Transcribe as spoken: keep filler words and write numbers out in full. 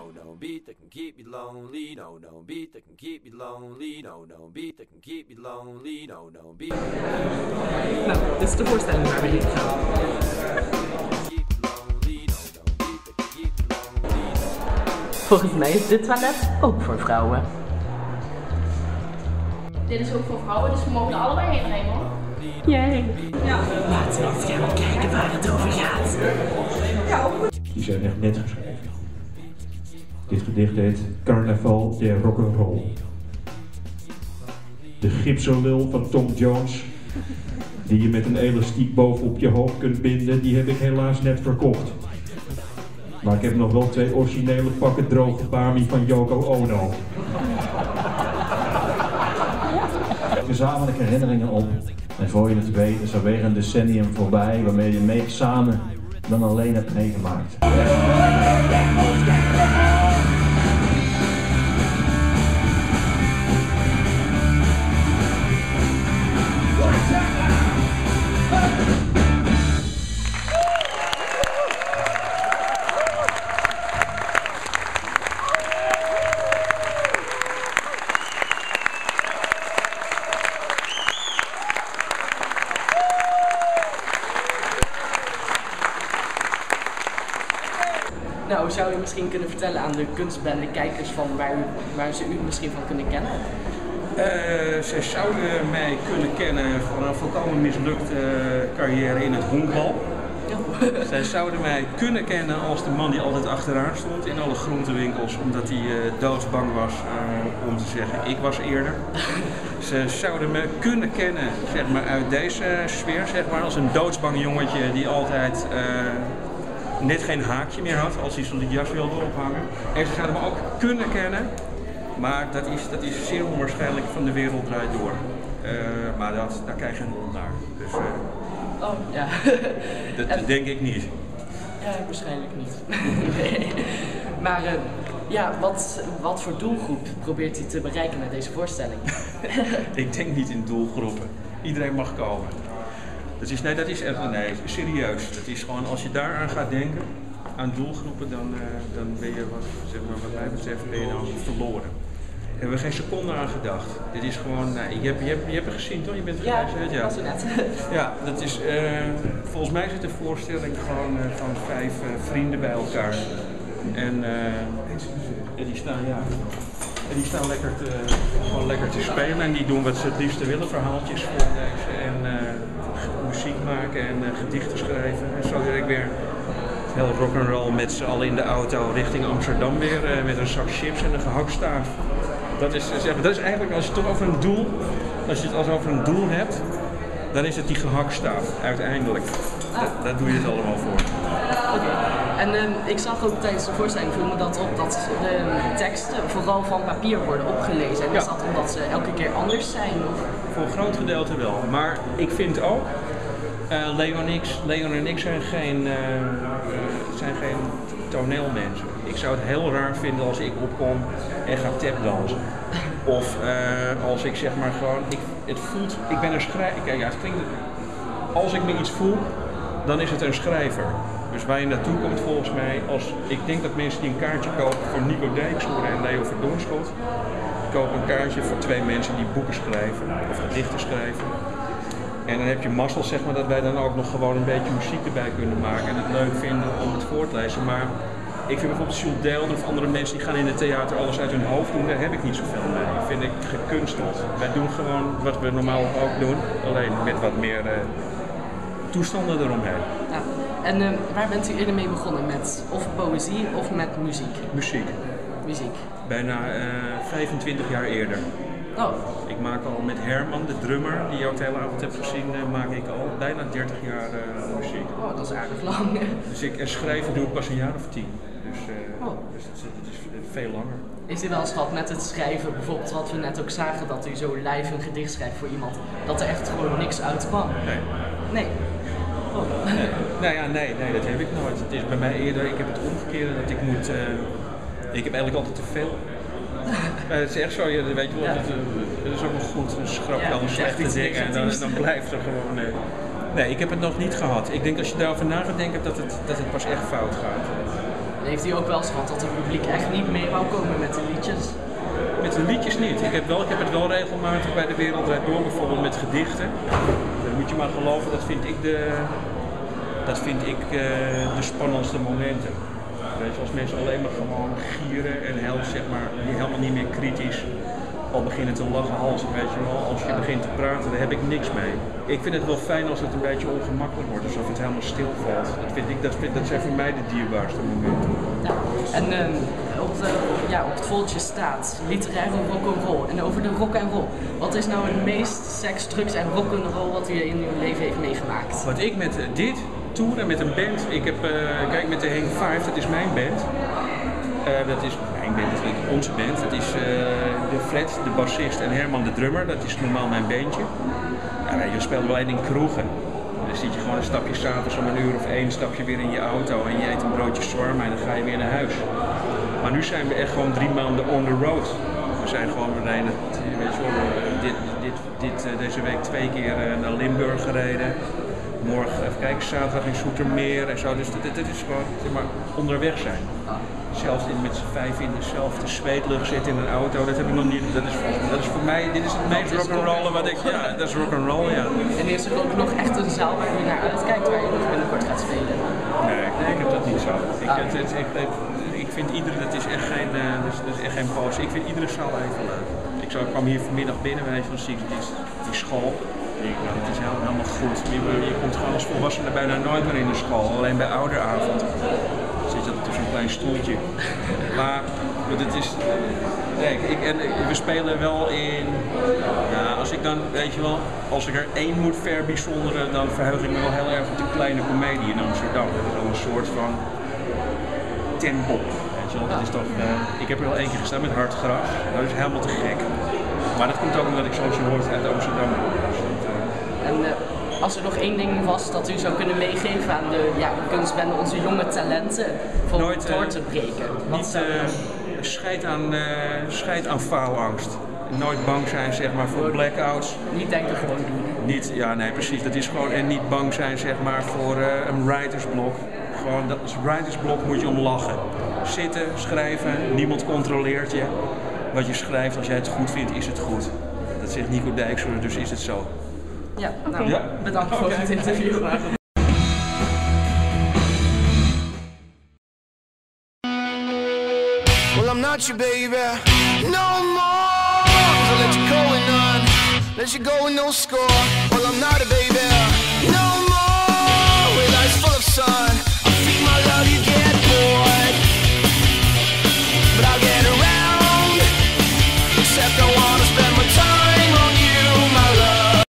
no, no beat that can keep me lonely, no, no beat that can keep me lonely, no, no beat that can keep me lonely, no, no beat. Nou, dit is de voorstelling waar we heen gaan. Volgens mij is dit toilet ook voor vrouwen. Dit is ook voor vrouwen, dus we mogen er allebei heen rijden hoor. Jee. Ja. Laten we eens gaan kijken waar het over gaat. Die zijn echt net geschreven. Dit gedicht heet Carnaval der Rock'n'Roll. De gipsenlul van Tom Jones, die je met een elastiek bovenop je hoofd kunt binden, die heb ik helaas net verkocht. Maar ik heb nog wel twee originele pakken droge bami van Yoko Ono. Gezamenlijke herinneringen op. En voor je het weet is er weer een decennium voorbij waarmee je meer samen dan alleen hebt meegemaakt. Nou, zou je misschien kunnen vertellen aan de kunstbende kijkers van waar, u, waar ze u misschien van kunnen kennen? Uh, zij zouden mij kunnen kennen van een volkomen mislukte carrière in het honkbal. Ja. Zij zouden mij kunnen kennen als de man die altijd achteraan stond in alle groentewinkels, omdat hij uh, doodsbang was uh, om te zeggen ik was eerder. Ze zouden me kunnen kennen zeg maar, uit deze sfeer, zeg maar, als een doodsbang jongetje die altijd uh, net geen haakje meer had als hij zijn jas wilde ophangen. En ze zouden me ook kunnen kennen, maar dat is, dat is zeer onwaarschijnlijk van de wereld draait door. Uh, maar dat, daar krijg je een hond naar. Dus, uh, oh, ja. dat en, denk ik niet. Ja, waarschijnlijk niet. Nee. Maar uh, ja, wat, wat voor doelgroep probeert u te bereiken met deze voorstelling? Ik denk niet in doelgroepen. Iedereen mag komen. Dat is, nee, dat is echt, nee, serieus. Dat is gewoon, als je daaraan gaat denken, aan doelgroepen, dan, uh, dan ben je, wat, zeg maar, wat mij betreft, ben je dan verloren. Daar hebben we geen seconde aan gedacht. Dit is gewoon, nee, je, hebt, je, hebt, je hebt het gezien toch? Je bent ja, gereisd? Ja, dat was net. Ja, dat is, uh, volgens mij zit de voorstelling gewoon uh, van vijf uh, vrienden bij elkaar. En, uh, en die staan, ja, en die staan lekker te, gewoon lekker te spelen en die doen wat ze het liefste willen, verhaaltjes voorlezen en uh, muziek maken en uh, gedichten schrijven. En zo ik weer heel rock'n'roll met z'n allen in de auto richting Amsterdam weer uh, met een zak chips en een gehaktstaaf. Dat is, zeg maar, dat is eigenlijk, als je het toch over een doel, als je het als over een doel hebt, dan is het die gehaktstaaf uiteindelijk. Ah. Dat, daar doe je het allemaal voor. Oké. Okay. En uh, ik zag ook tijdens de voorstelling viel me dat op dat de teksten vooral van papier worden opgelezen. En ja. Is dat omdat ze elke keer anders zijn? Of? Voor een groot gedeelte wel. Maar ik vind ook, uh, Leon, X, Leon en ik zijn geen, uh, zijn geen toneelmensen. Ik zou het heel raar vinden als ik opkom en ga tapdansen. Of uh, als ik zeg maar gewoon, ik, het voelt, ik ben een schrijver. Kijk, ja, het klinkt, als ik me iets voel, dan is het een schrijver. Dus waar je naartoe komt volgens mij, als ik denk dat mensen die een kaartje kopen voor Nico Dijkshoorn en Leo Verdonschot, kopen een kaartje voor twee mensen die boeken schrijven of gedichten schrijven. En dan heb je mazzel zeg maar dat wij dan ook nog gewoon een beetje muziek erbij kunnen maken en het leuk vinden om het voor te lezen. Maar ik vind bijvoorbeeld Jules Deelder of andere mensen die gaan in het theater alles uit hun hoofd doen, daar heb ik niet zoveel mee. Dat vind ik gekunsteld. Wij doen gewoon wat we normaal ook doen, alleen met wat meer uh, toestanden eromheen. Ja. En uh, waar bent u eerder mee begonnen? Met of poëzie of met muziek? Muziek. Muziek. Bijna uh, vijfentwintig jaar eerder. Oh. Ik maak al met Herman, de drummer, die je ook de hele avond hebt gezien, uh, maak ik al bijna dertig jaar uh, muziek. Oh, dat is aardig lang. Dus ik en schrijven doe ik pas een jaar of tien. Dus, uh, oh. dus dat, dat is veel langer. Is u wel eens gehad met het schrijven, bijvoorbeeld wat we net ook zagen, dat u zo live een gedicht schrijft voor iemand, dat er echt gewoon niks uitkwam? Nee. Nee. Oh. Nee. Nou ja, nee, nee, dat heb ik nooit. Het is bij mij eerder, ik heb het omgekeerde, dat ik moet, uh, ik heb eigenlijk altijd te veel. Uh, het is echt zo, je, weet je wel, ja. dat, uh, dat is ook nog goed, een schrap ja, dan slechte dingen en dan, dan blijft er gewoon... Uh, nee, ik heb het nog niet gehad. Ik denk als je daarover na gaat denken dat het, dat het pas echt fout gaat. heeft u ook wel eens gehad dat het publiek echt niet mee wou komen met de liedjes? Met de liedjes niet. Ik heb, wel, ik heb het wel regelmatig bij De Wereld Draait Door, bijvoorbeeld met gedichten. Dan moet je maar geloven, dat vind ik de, dat vind ik, uh, de spannendste momenten. Weet je, als mensen alleen maar gewoon gieren en heel, zeg maar, helemaal niet meer kritisch al beginnen te lachen, halzen, weet je wel. Als je begint te praten, daar heb ik niks mee. Ik vind het wel fijn als het een beetje ongemakkelijk wordt, alsof het helemaal stilvalt. Dat, vind ik, dat, vind, dat zijn voor mij de dierbaarste momenten. Ja. En um, op, de, ja, op het voltje staat literaire rock'n'roll. En over de rock'n'roll. Wat is nou het meest seks, drugs en rock'n'roll wat u in uw leven heeft meegemaakt? Wat ik met uh, dit toeren met een band, ik heb, uh, kijk met de Henk Five, dat is mijn band. Uh, dat is mijn band, dat is onze band. Dat is uh, de Fred, de bassist en Herman de drummer. Dat is normaal mijn bandje. Ja, je speelt alleen in kroegen. Dan zit je gewoon een stapje s'avonds om een uur of één, stap je weer in je auto en je eet een broodje shawarma en dan ga je weer naar huis. Maar nu zijn we echt gewoon drie maanden on the road. We zijn gewoon meteen, weet je wel, dit, dit, dit, deze week twee keer naar Limburg gereden. Morgen, even kijken, zaterdag in Zoetermeer en zo. Dus dit, dit is gewoon, zeg maar, onderweg zijn. Zelfs in, met z'n vijf in dezelfde zweetlucht zitten in een auto, dat heb ik nog niet. Dat is, dat is voor mij, dit is het meest rock'n'rollen wat ik, ja, dat is rock'n'roll, ja. En is er ook nog echt een zaal waar u naar uitkijkt, waar je nog binnenkort gaat spelen? Nee, ik heb dat niet zo. Ik, het, het, ik, ik vind iedere, dat is echt geen, uh, dat is, dat is echt geen pose. Ik vind iedere zaal even leuk. Ik, zou, ik kwam hier vanmiddag binnen, weet je, van die, die, die school. Ik, nou, het is helemaal, helemaal goed. Je, je komt gewoon als volwassene bijna nooit meer in de school, alleen bij ouderavond. Zit je altijd op zo'n klein stoeltje. Maar het is. Kijk, ik, en, we spelen wel in. Ja, als ik dan, weet je wel, als ik er één moet verbijzonderen, dan verheug ik me wel heel erg op de Kleine Comedie in Amsterdam. Dat is wel een soort van tempel. Weet je wel, dat is toch. Uh, ik heb er wel één keer gestaan met Hard Gras. Dat is helemaal te gek. Maar dat komt ook omdat ik zoals je hoort uit Amsterdam kom. En, uh, als er nog één ding was dat u zou kunnen meegeven aan de ja, kunstbende, onze jonge talenten, voor Nooit, door uh, te breken. Wat niet, zou uh, scheid aan, uh, scheid aan faalangst. Nooit bang zijn, zeg maar, voor blackouts. Niet denken, gewoon doen. Niet, ja, nee, precies. Dat is gewoon, en niet bang zijn, zeg maar, voor uh, een writersblok. Gewoon, dat is writersblok moet je om lachen. Zitten, schrijven, niemand controleert je. Wat je schrijft, als jij het goed vindt, is het goed. Dat zegt Nico Dijkshoorn, dus is het zo. Ja, nou, Okay. Ja. bedankt voor Okay. het interview. Well, I'm not your baby no more. So let you go and none, let you go and no score. Well, I'm not a baby no more. With eyes full of sun, I feed my love, you get bored, but I'll get around. Except